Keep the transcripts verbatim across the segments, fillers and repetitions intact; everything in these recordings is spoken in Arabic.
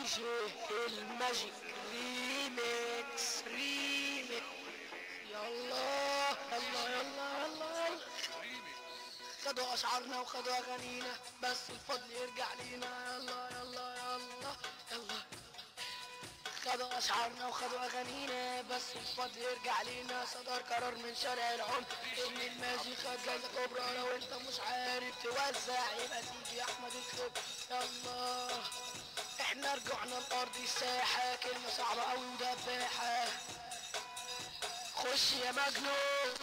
جي الماجيك ريميكس ريميكس. يلا يلا يلا يلا يلا. خدوا اشعارنا وخدوا اغانينا بس الفضل يرجع لينا. يلا يلا يلا يلا. خدوا اشعارنا وخدوا اغانينا بس الفضل يرجع لينا. صدر قرار من شارع العمر ان الماجيك خد جايزه كبرى. لو انت مش عارف توزع يبقى تيجي يا احمد الخب. يلا احنا رجعنا الارض الساحه. كلمه صعبه قوي ودباحه. خش يا مجنون.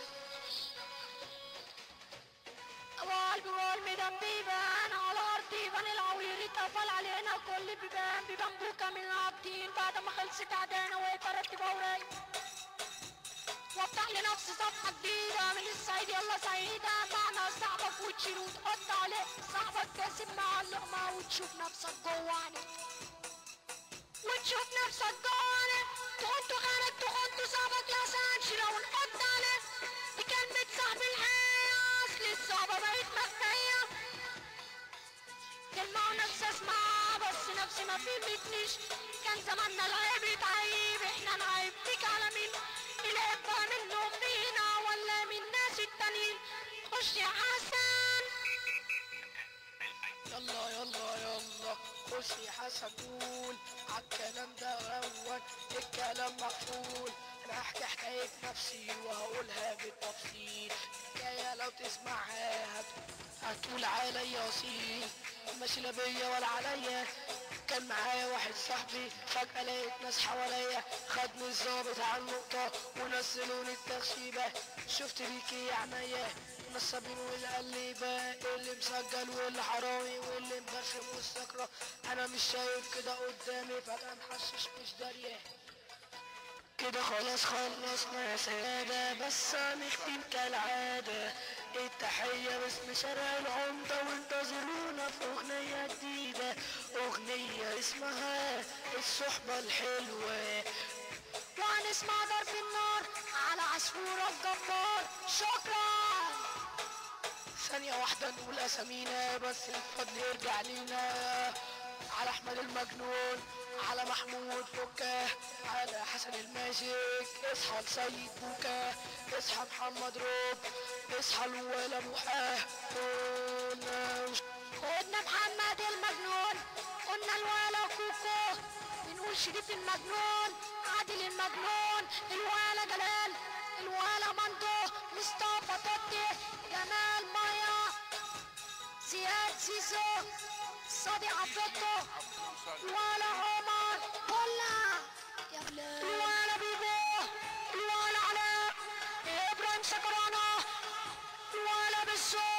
قلبي والميدان بيبان على ارضي بان العويل اتقفل علينا كل بيبان بيبان بوكا من العابدين بعد ما خلصت عدانا واترتب اوراق وافتح لنفسي صفحه جديده من الصعيد. يلا سعيده معنى صاحبك وتشيله وتحط عليه صاحبك كاسب مع اللقمه وتشوف نفسك جوعني وتشوف نفسك جوعني. تخنتوا خانك تخنتوا صاحبك يا سانشي لو نحط عليه دي كلمه صاحب الحياه. اصل الصعبه بقت مخفيه كلمه ونفسي اسمعها بس نفسي ما فهمتنيش. كان زماننا العيب يتعيب احنا نعيب فيك على مين؟ العيب بقى منهم فينا ولا من الناس التانيين؟ خش يا حسن. يلا يلا يلا. خش يا حسن قول عالكلام ده اول الكلام مقفول. انا هحكي حكاية نفسي وهقولها بالتفصيل. حكاية لو تسمعها هتقول عليا اصيل. ماشي لا بيا ولا عليا. كان معايا واحد صاحبي فجأة لقيت ناس حواليا. خدني الظابط على النقطة ونزلوني التخشيبة. شفت بيكي يا عينيا النصابين والقليبة اللي مسجل واللي حرامي واللي مبرشم والسكرة. انا مش شايف كده قدامي فجأة محشش مش دارية. كده خلاص خلصنا يا سادة بس هنختم كالعادة. التحية باسم شارع العمدة وانتظرونا في اغنية جديدة. اغنية اسمها الصحبة الحلوة وهنسمع ضرب النار على عصفورة الجبار. شكرا. ثانية واحدة نقول اسامينا بس الفضل يرجع لينا. على احمد المجنون على محمود فكه على حسن الماجيك. اصحى لسيد بوكا اصحى محمد روب اصحى الولا ابو حاه. قلنا محمد المجنون قلنا الولا كوكو بنقول شريف المجنون عادل المجنون الولا جلال الولا مندو مصطفى توتي جمال مايا زياد زيزو صادق عبدالله الولا عمر كلها يا بلاد الولا بيبو الولا علاء ابراهيم شكرانة الولا بشو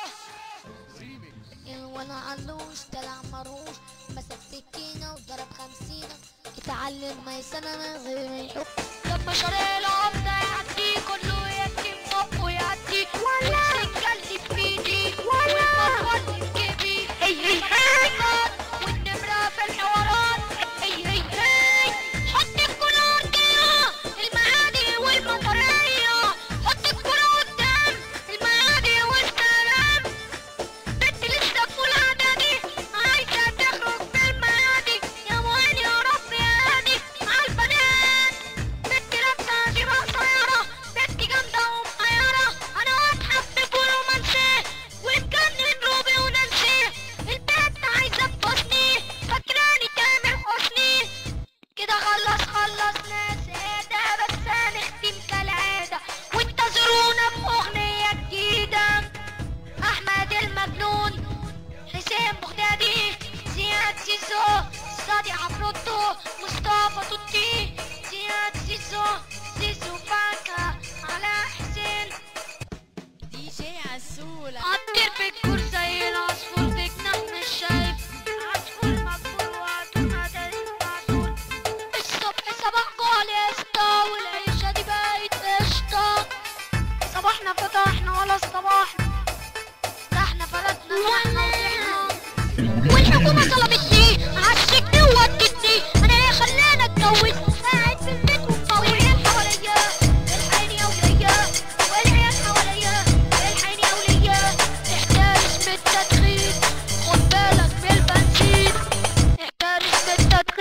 الولا علوش طلع مروش مسك سكينة وضرب خمسينة اتعلم ما يسنى من غير يحب. لما شارع العمدة يعدي كله يكتم فوق ويعدي ولا السكة في ايدي والمطوة اللي في جيبي. هي هي والنمرة في الحوارات. هي هي هي حط الكرة قدام المعادي والمطرية. حط الكرة قدام المعادي والسلام. بنت لسه في اولى اعدادي عايزة تخرج بالميادي. يا معين يا رب يا هادي عالبنات. بنت لابسة جيبة قصيرة بنت جامدة ومحيرة. انا واتحب برومانسيه ومجنن روبي ونانسي. البنت عايزة تبوسني فاكراني تامر حسني. كده خلص خلصنا سادة بس هنختم كالعادة وانتظرونا بأغنية جديدة. أحمد المجنون حسين بغدادي زياد زيزو صادق عفروتو مصطفى توتي زياد زيزو زيزو فاكهة على حسين دي جي عسولة. عطير في الكور زي العصفور في جناح مش شايف. عصفور مقبول وعطور هدايا معدول. الصبح صباح قال يا اسطى والعيشة دي بقت قشطة. صباحنا فتحنا ولا صباحنا ده احنا فردنا واحنا وضحنا. والحكومة ظلمتني عالسجن وودتني. انا ليه خلاني اتجوز قاعد في البيت ومطول. والعيال حواليا الحقيني يا وليا والعيال حواليا الحقيني يا وليا. احترس من التدخين خد بالك من البنزين. احترس من التدخين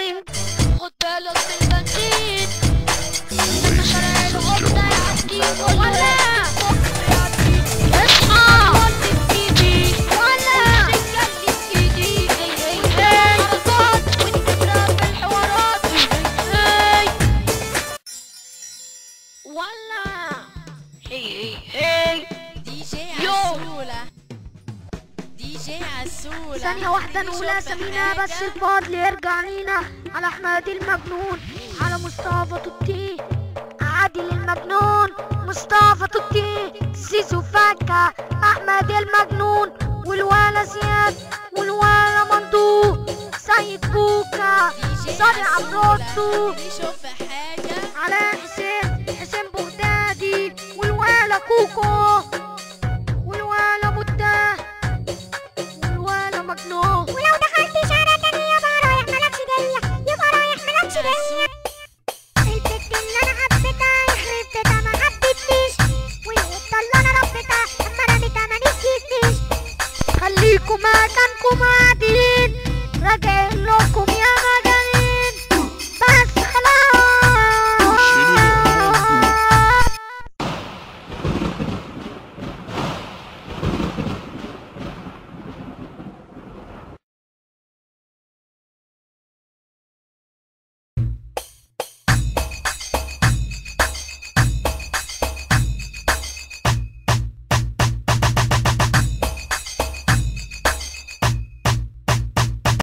ننسى نقول اسامينا بس الفضل يرجع لينا. على احمد المجنون، على مصطفى توتي، عادل المجنون، مصطفى توتي، سيسو فكة، احمد المجنون، والولا زياد، والولا مندوب، سيد بوكا، صالح عبروتو، شوف حاجة على حسين حسين بغدادي، والولا كوكو، والولا مدة، والولا مجنون. ولو دخلت شارع تاني يبقى رايح مالكش دية، يبقى رايح مالكش دية. البت اللي انا حبيتها يخرب بيتها ما حبتنيش، والقطة اللي انا ربيتها اما رميتها ما نسيتنيش. خليكوا مكانكوا.